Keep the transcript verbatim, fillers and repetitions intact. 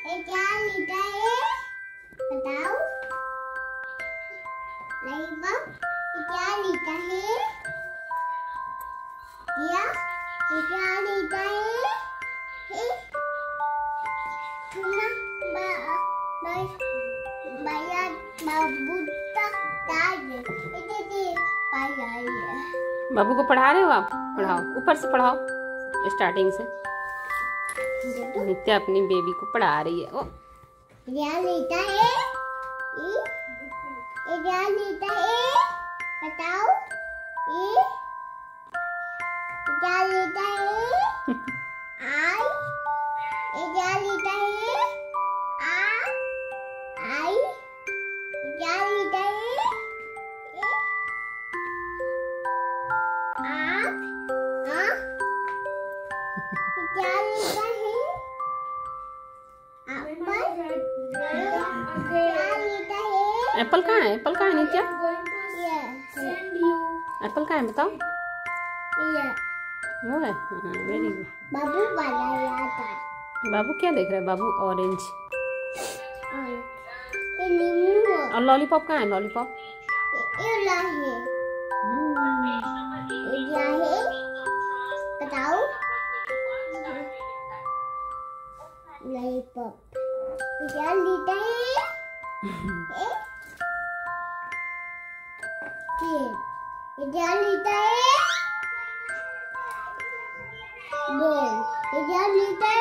ये क्या लिखा है बताओ। लाइबम ये क्या लिखा है क्या ये क्या लिखा है हे सुना बा भैया बाबू तक डाल दे ये पाया है। बाबू को पढ़ा रहे हो आप? पढ़ाओ, ऊपर से पढ़ाओ स्टार्टिंग से। नित्या अपनी बेबी को पढ़ा रही है। ओ क्या लिखा है ये ये क्या लिखा है बताओ। ये क्या लिखा है आई ये क्या लिखा है आ आई क्या लिखा है आप हाँ क्या लिखा है एप्पल कहाँ है? एप्पल कहाँ है नित्या? Yes. एप्पल कहाँ है बताओ? Yeah. वो है। हाँ, वेरी गुड। बाबू बनाया था। बाबू क्या देख रहा है? बाबू ऑरेंज। ये नींबू है। और लॉलीपॉप कहाँ है? लॉलीपॉप ये ला है। ये क्या है बताओ। लॉलीपॉप ये क्या लिखा है? ये क्या लिखा है? बॉल ये क्या लिखा है?